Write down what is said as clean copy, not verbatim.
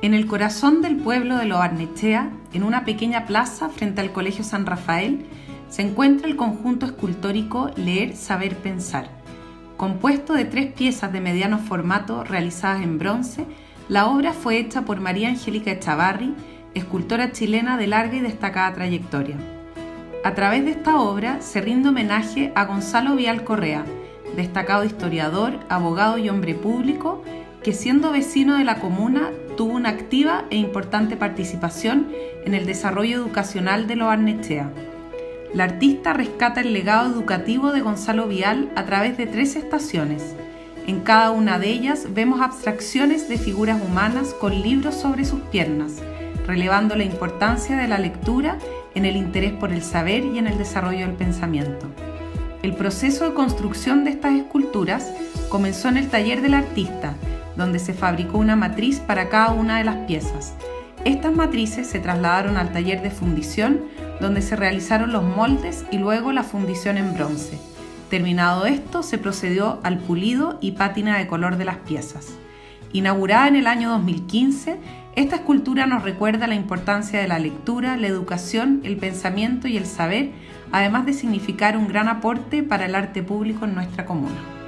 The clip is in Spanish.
En el corazón del pueblo de Lo Barnechea, en una pequeña plaza frente al Colegio San Rafael, se encuentra el conjunto escultórico Leer, Saber, Pensar. Compuesto de 3 piezas de mediano formato realizadas en bronce, la obra fue hecha por María Angélica Echavarri, escultora chilena de larga y destacada trayectoria. A través de esta obra se rinde homenaje a Gonzalo Vial Correa, destacado historiador, abogado y hombre público, que siendo vecino de la comuna tuvo una activa e importante participación en el desarrollo educacional de Lo Barnechea. La artista rescata el legado educativo de Gonzalo Vial a través de 3 estaciones. En cada una de ellas vemos abstracciones de figuras humanas con libros sobre sus piernas, relevando la importancia de la lectura en el interés por el saber y en el desarrollo del pensamiento. El proceso de construcción de estas esculturas comenzó en el taller del artista, donde se fabricó una matriz para cada una de las piezas. Estas matrices se trasladaron al taller de fundición, donde se realizaron los moldes y luego la fundición en bronce. Terminado esto, se procedió al pulido y pátina de color de las piezas. Inaugurada en el año 2015, esta escultura nos recuerda la importancia de la lectura, la educación, el pensamiento y el saber, además de significar un gran aporte para el arte público en nuestra comuna.